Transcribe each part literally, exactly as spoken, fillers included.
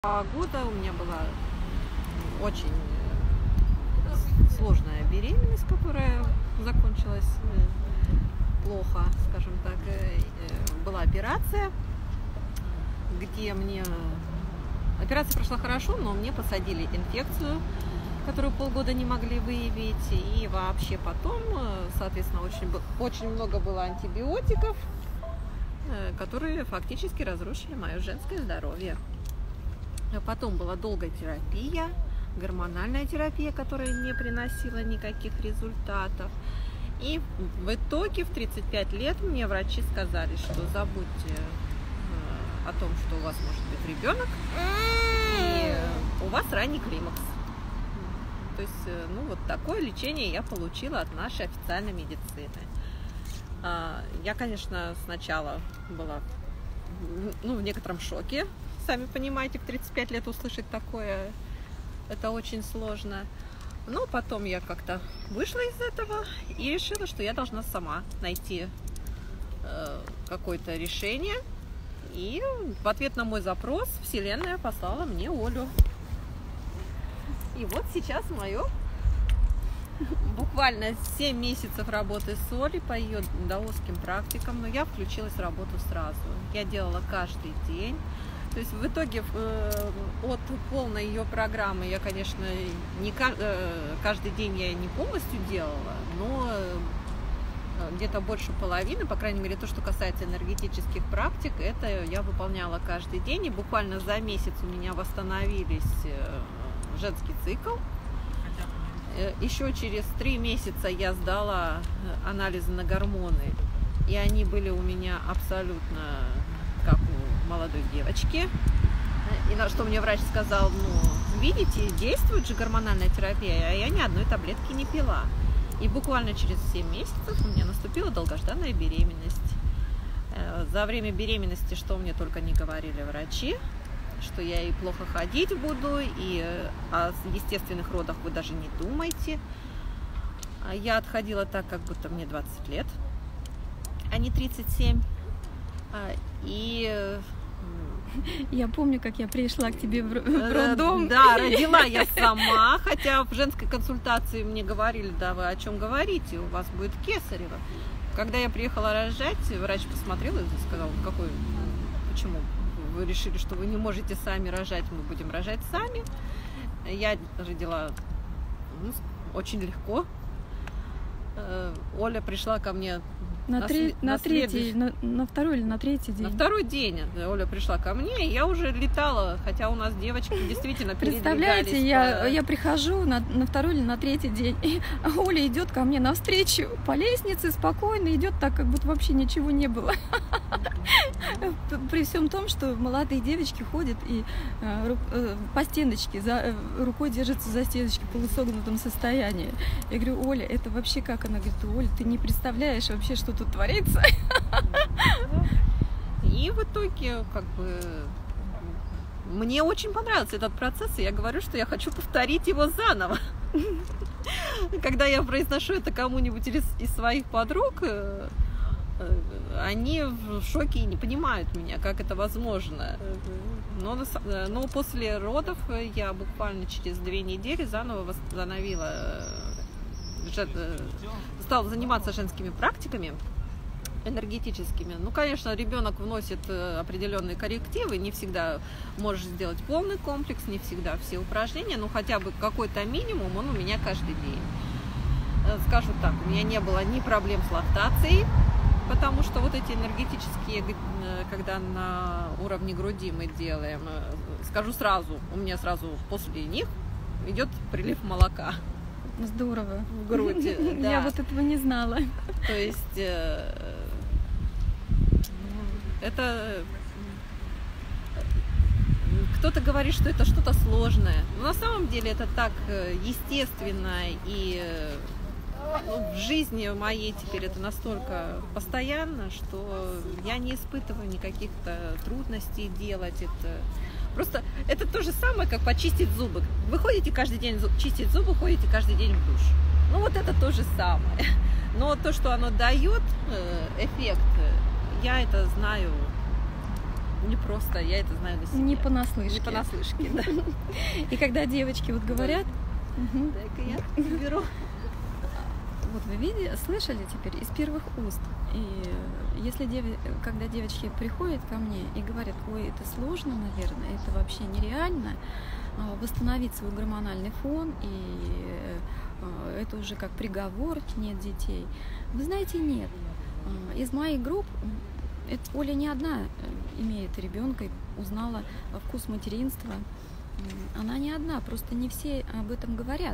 Два года у меня была очень сложная беременность, которая закончилась плохо, скажем так. Была операция, где мне... Операция прошла хорошо, но мне посадили инфекцию, которую полгода не могли выявить. И вообще потом, соответственно, очень, очень много было антибиотиков, которые фактически разрушили мое женское здоровье. Потом была долгая терапия, гормональная терапия, которая не приносила никаких результатов. И в итоге в тридцать пять лет мне врачи сказали, что забудьте о том, что у вас может быть ребенок, и у вас ранний климакс. То есть, ну, вот такое лечение я получила от нашей официальной медицины. Я, конечно, сначала была, ну, в некотором шоке. Сами понимаете, в тридцать пять лет услышать такое, это очень сложно. Но потом я как-то вышла из этого и решила, что я должна сама найти э, какое-то решение. И в ответ на мой запрос Вселенная послала мне Олю. И вот сейчас мое буквально семь месяцев работы с Олей по ее даосским практикам, но я включилась в работу сразу. Я делала каждый день. То есть в итоге э, от полной ее программы я, конечно, не э, каждый день я не полностью делала, но э, где-то больше половины, по крайней мере, то, что касается энергетических практик, это я выполняла каждый день. И буквально за месяц у меня восстановились э, женский цикл. Э, еще через три месяца я сдала анализы на гормоны, и они были у меня абсолютно как у молодой девочки. И на что мне врач сказал: ну, видите, действует же гормональная терапия, а я ни одной таблетки не пила. И буквально через семь месяцев у меня наступила долгожданная беременность. За время беременности что мне только не говорили врачи, что я и плохо ходить буду, и о естественных родах вы даже не думайте. Я отходила так, как будто мне двадцать лет, а не тридцать семь. И я помню, как я пришла к тебе в роддом. Да, родила я сама, хотя в женской консультации мне говорили: да вы о чем говорите, у вас будет кесарево. Когда я приехала рожать, врач посмотрел и сказал: какой, почему вы решили, что вы не можете сами рожать, мы будем рожать сами. Я родила, ну, очень легко. Оля пришла ко мне на, на, три, на, на третий, на, на второй или на третий день. На второй день Оля пришла ко мне, и я уже летала, хотя у нас девочки действительно передвигались. Представляете, я, по... я прихожу на, на второй или на третий день, и Оля идет ко мне навстречу по лестнице, спокойно идет, так как будто вообще ничего не было. При всем том, что молодые девочки ходят и по стеночке, за, рукой держатся за стеночки в полусогнутом состоянии. Я говорю: Оля, это вообще как? Она говорит: Оля, ты не представляешь вообще, что тут творится. И в итоге, как бы, мне очень понравился этот процесс, и я говорю, что я хочу повторить его заново. Когда я произношу это кому-нибудь из, из своих подруг, они в шоке и не понимают меня, как это возможно. Но, но после родов я буквально через две недели заново восстановила, стала заниматься женскими практиками энергетическими. Ну, конечно, ребенок вносит определенные коррективы, не всегда можешь сделать полный комплекс, не всегда все упражнения, но хотя бы какой-то минимум он у меня каждый день. Скажу так, у меня не было ни проблем с лактацией, потому что вот эти энергетические, когда на уровне груди мы делаем, скажу сразу, у меня сразу после них идет прилив молока. Здорово. В грудь, да. Я вот этого не знала. То есть э, это... Кто-то говорит, что это что-то сложное, но на самом деле это так естественно, и ну, в жизни моей теперь это настолько постоянно, что я не испытываю никаких-то трудностей делать это. Просто это то же самое, как почистить зубы. Вы ходите каждый день зуб, чистить зубы, ходите каждый день в душ. Ну вот это то же самое. Но то, что оно дает эффект, я это знаю не просто, я это знаю на себе. Не понаслышке. Не понаслышке, да. И когда девочки вот говорят... Так, я беру. Вот вы видели, слышали теперь из первых уст. И если дев... когда девочки приходят ко мне и говорят, ой, это сложно, наверное, это вообще нереально, восстановить свой гормональный фон, и это уже как приговор, нет детей. Вы знаете, нет. Из моих групп это Оля не одна имеет ребенка и узнала вкус материнства. Она не одна, просто не все об этом говорят.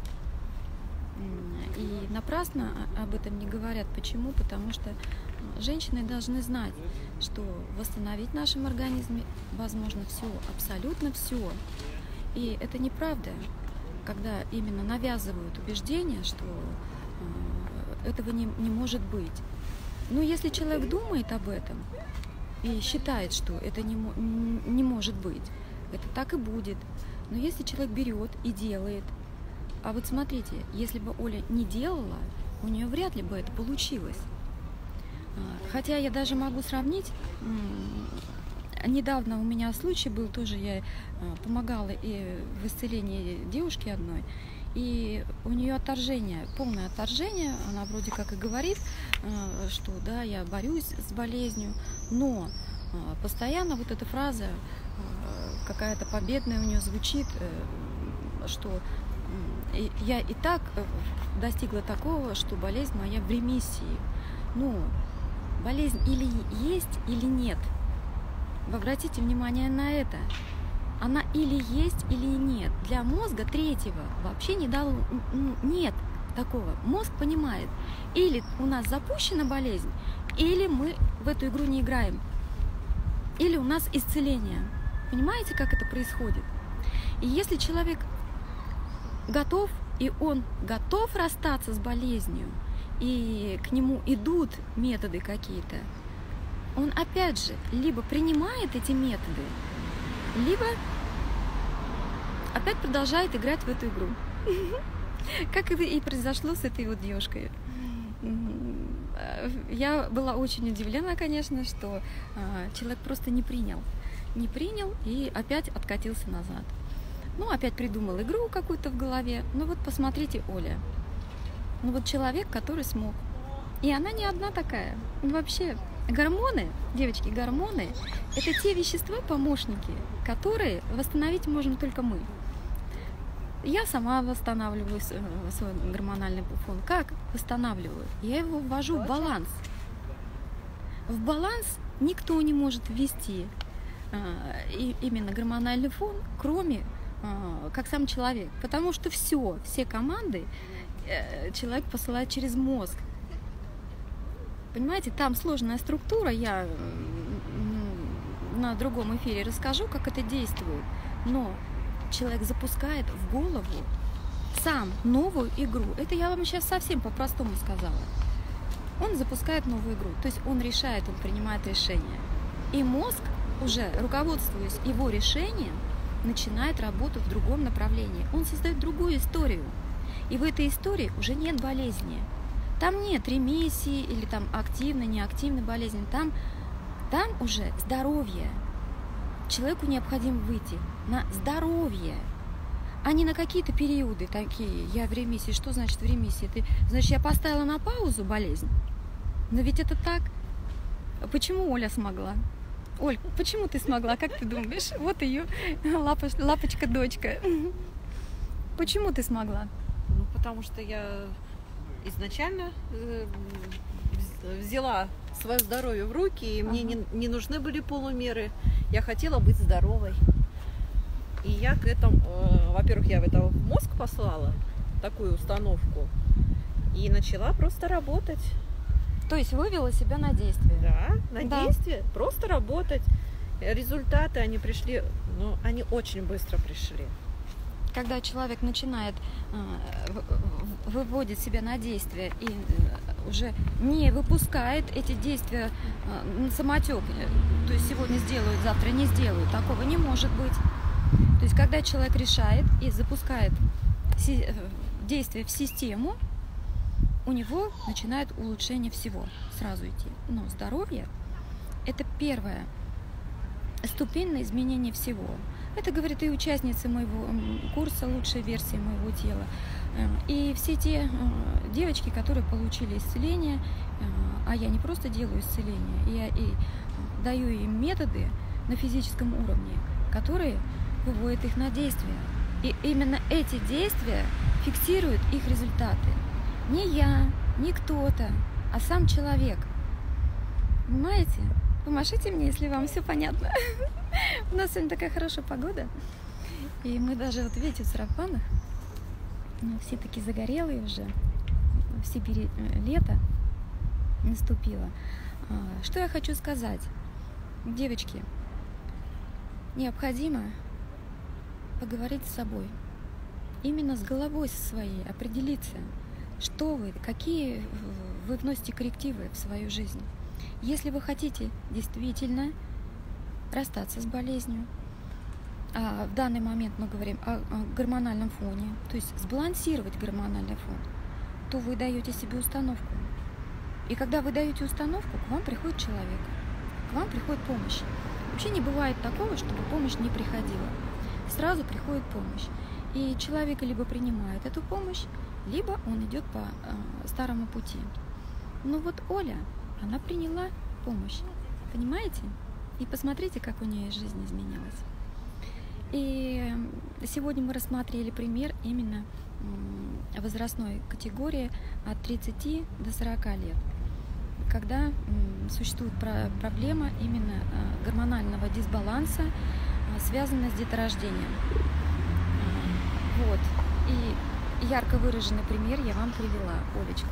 И напрасно об этом не говорят. Почему? Потому что женщины должны знать, что восстановить в нашем организме возможно все, абсолютно все. И это неправда, когда именно навязывают убеждение, что этого не, не может быть. Но если человек думает об этом и считает, что это не, не может быть, это так и будет. Но если человек берет и делает, а вот смотрите, если бы Оля не делала, у нее вряд ли бы это получилось. Хотя я даже могу сравнить, недавно у меня случай был, тоже я помогала и в исцелении девушки одной, и у нее отторжение, полное отторжение, она вроде как и говорит, что да, я борюсь с болезнью, но постоянно вот эта фраза какая-то победная у нее звучит, что я и так достигла такого, что болезнь моя в ремиссии. Ну, болезнь или есть, или нет. Вы обратите внимание на это. Она или есть, или нет. Для мозга третьего вообще не дало, нет такого. Мозг понимает, или у нас запущена болезнь, или мы в эту игру не играем. Или у нас исцеление. Понимаете, как это происходит? И если человек готов, и он готов расстаться с болезнью, и к нему идут методы какие-то, он опять же либо принимает эти методы, либо опять продолжает играть в эту игру. Как и произошло с этой вот девушкой. Я была очень удивлена, конечно, что человек просто не принял. Не принял и опять откатился назад. Ну, опять придумал игру какую-то в голове. Ну вот посмотрите, Оля. Ну вот человек, который смог. И она не одна такая. Вообще, гормоны, девочки, гормоны – это те вещества, помощники, которые восстановить можем только мы. Я сама восстанавливаю свой гормональный фон. Как восстанавливаю? Я его ввожу в баланс. В баланс никто не может ввести именно гормональный фон, кроме как сам человек. Потому что все, все команды человек посылает через мозг. Понимаете, там сложная структура, я на другом эфире расскажу, как это действует. Но человек запускает в голову сам новую игру. Это я вам сейчас совсем по-простому сказала. Он запускает новую игру, то есть он решает, он принимает решение. И мозг, уже руководствуясь его решением, начинает работу в другом направлении. Он создает другую историю. И в этой истории уже нет болезни. Там нет ремиссии или там активной, неактивной болезни. Там, там уже здоровье. Человеку необходимо выйти на здоровье, а не на какие-то периоды такие. Я в ремиссии. Что значит в ремиссии? Ты, значит, я поставила на паузу болезнь? Но ведь это так. Почему Оля смогла? Оль, почему ты смогла? Как ты думаешь? Вот ее лапоч, лапочка-дочка. Почему ты смогла? Ну, потому что я изначально взяла свое здоровье в руки, и мне ага. не, не нужны были полумеры. Я хотела быть здоровой. И я к этому, э, во-первых, я в это в мозг послала такую установку и начала просто работать. То есть вывела себя на действие? Да, на да. действие. Просто работать. Результаты, они пришли, ну, они очень быстро пришли. Когда человек начинает э, выводит себя на действие и э, уже не выпускает эти действия э, на самотек, то есть сегодня сделают, завтра не сделают, такого не может быть. То есть когда человек решает и запускает си- действие в систему, у него начинает улучшение всего сразу идти. Но здоровье – это первое. ступень на изменение всего. Это говорит и участницы моего курса «Лучшая версия моего тела», и все те девочки, которые получили исцеление, а я не просто делаю исцеление, я и даю им методы на физическом уровне, которые выводят их на действие. И именно эти действия фиксируют их результаты. Не я, не кто-то, а сам человек. Понимаете? Помашите мне, если вам все понятно. У нас сегодня такая хорошая погода. И мы даже, вот видите, в сарафанах, ну, все такие загорелые уже. В Сибири лето наступило. Что я хочу сказать? Девочки, необходимо поговорить с собой. Именно с головой со своей определиться, что вы, какие вы вносите коррективы в свою жизнь. Если вы хотите действительно расстаться с болезнью, а в данный момент мы говорим о гормональном фоне, то есть сбалансировать гормональный фон, то вы даете себе установку. И когда вы даете установку, к вам приходит человек, к вам приходит помощь. Вообще не бывает такого, чтобы помощь не приходила. Сразу приходит помощь. И человек либо принимает эту помощь, либо он идет по э, старому пути. Но вот Оля, она приняла помощь. Понимаете? И посмотрите, как у нее жизнь изменилась. И сегодня мы рассмотрели пример именно возрастной категории от тридцати до сорока лет, когда существует проблема именно гормонального дисбаланса, связанная с деторождением. Вот. И ярко выраженный пример я вам привела, Олечку.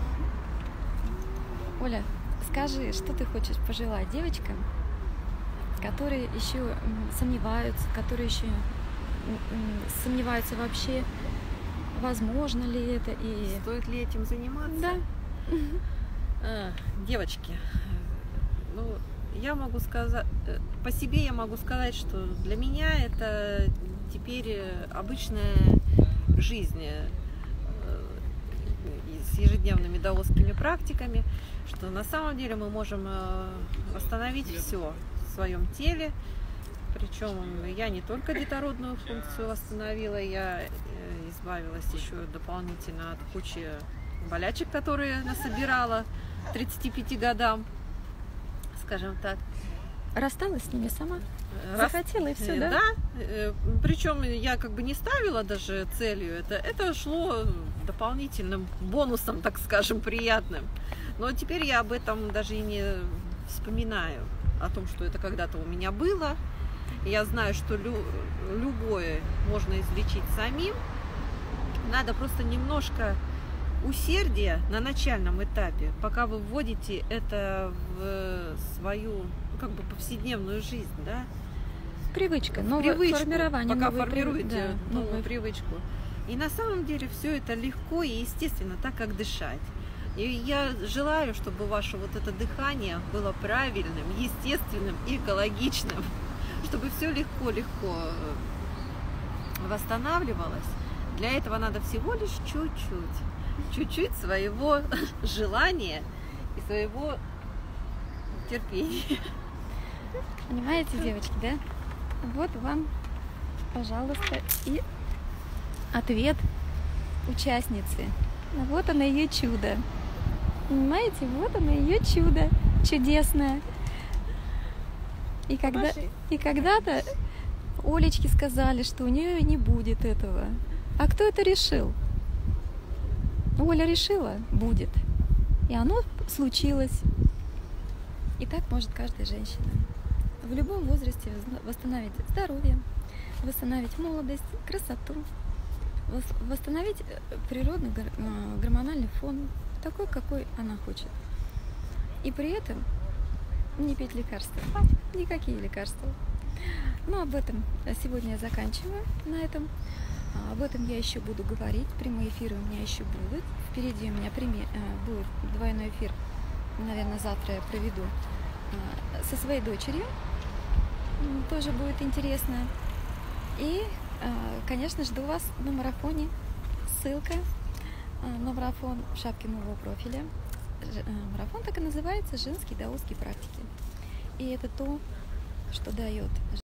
Оля, скажи, что ты хочешь пожелать девочкам, которые еще сомневаются, которые еще сомневаются вообще, возможно ли это и... Стоит ли этим заниматься? Да. А, девочки, ну, я могу сказать, по себе я могу сказать, что для меня это теперь обычная жизнь с ежедневными даосскими практиками, что на самом деле мы можем восстановить все в своем теле. Причем я не только детородную функцию восстановила, я избавилась еще дополнительно от кучи болячек, которые насобирала к тридцати пяти годам, скажем так. Рассталась с ними сама? Раз... Захотела и все, да? Да. Причем я как бы не ставила даже целью это. Это шло дополнительным бонусом, так скажем, приятным. Но теперь я об этом даже и не вспоминаю, о том, что это когда-то у меня было. Я знаю, что лю... любое можно излечить самим. Надо просто немножко усердия на начальном этапе, пока вы вводите это в свою как бы повседневную жизнь, да? Привычка, новое формирование. Пока формируете да, новую новое... привычку. И на самом деле все это легко и естественно, так как дышать. И я желаю, чтобы ваше вот это дыхание было правильным, естественным и экологичным, чтобы все легко-легко восстанавливалось. Для этого надо всего лишь чуть-чуть, чуть-чуть своего желания и своего терпения. Понимаете, девочки, да? Вот вам, пожалуйста, и ответ участницы. Вот оно ее чудо. Понимаете, вот оно ее чудо чудесное. И когда, и когда-то Олечке сказали, что у нее не будет этого. А кто это решил? Оля решила, будет. И оно случилось. И так может каждая женщина. В любом возрасте восстановить здоровье, восстановить молодость, красоту, восстановить природный гормональный фон, такой, какой она хочет. И при этом не пить лекарства, никакие лекарства. Но об этом сегодня я заканчиваю на этом. Об этом я еще буду говорить. Прямые эфиры у меня еще будут. Впереди у меня пример, будет двойной эфир. Наверное, завтра я проведу со своей дочерью. Тоже будет интересно. И, конечно, жду вас на марафоне. Ссылка на марафон в шапке моего профиля. Марафон так и называется «Женские даосские практики». И это то, что дает